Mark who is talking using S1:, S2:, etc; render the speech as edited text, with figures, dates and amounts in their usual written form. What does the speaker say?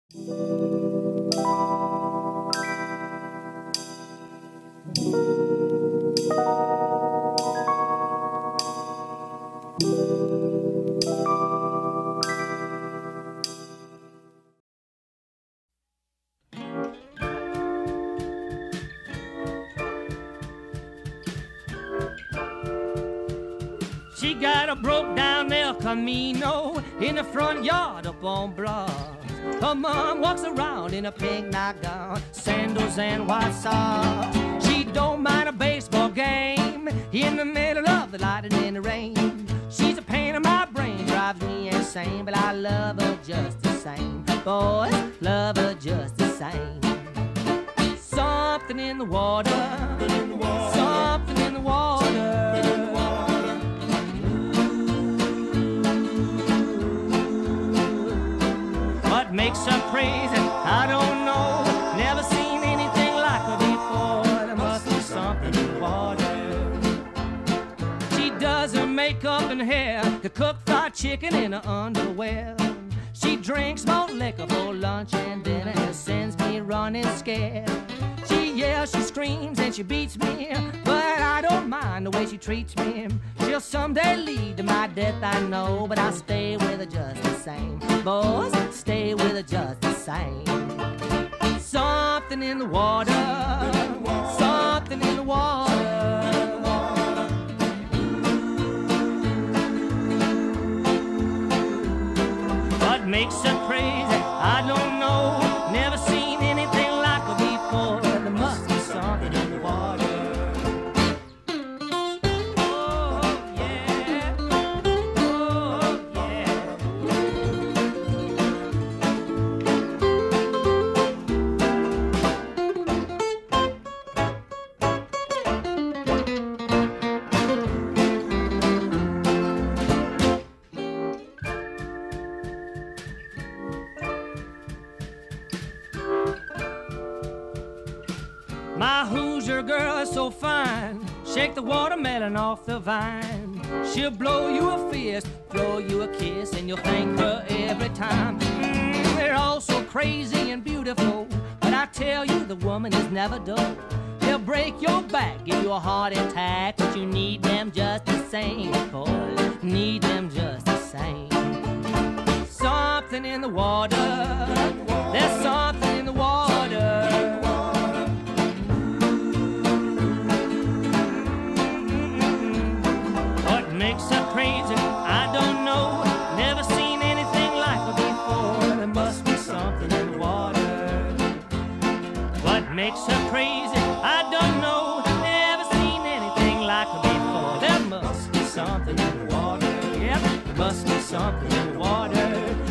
S1: She got a broke down El Camino in the front yard up on Broad. Her mom walks around in a pink nightgown, sandals and white socks. She don't mind a baseball game in the middle of the lightning and the rain. She's a pain in my brain, drives me insane, but I love her just the same. Boys, love her just the same. Something in the water, something in the water. What makes her crazy, I don't know. Never seen anything like her before. There must be something in the water. She does her makeup and hair, to cook fried chicken in her underwear. She drinks malt liquor for lunch and dinner and sends me running scared. She yells, she screams, and she beats me, but I don't mind the way she treats me. She'll someday lead to my death, I know, but I'll stay with her just the same. Boys, stay with her just the same. Something in the water, something in the water. What makes her crazy, I don't know. Never seen anything like her before. There must be something in the water. Oh yeah, oh yeah. My Hoosier girl is so fine. Shake the watermelon off the vine. She'll blow you a fist, throw you a kiss, and you'll thank her every time. They're all so crazy and beautiful, but I tell you, the woman is never dull. They'll break your back, give you a heart attack, but you need them just the same, boy. Need them just the same. Something in the water. There's something in the water. What makes her crazy, I don't know. Never seen anything like her before. There must be something in the water. What makes her crazy, I don't know. Never seen anything like her before. There must be something in the water. Yep, there must be something in the water.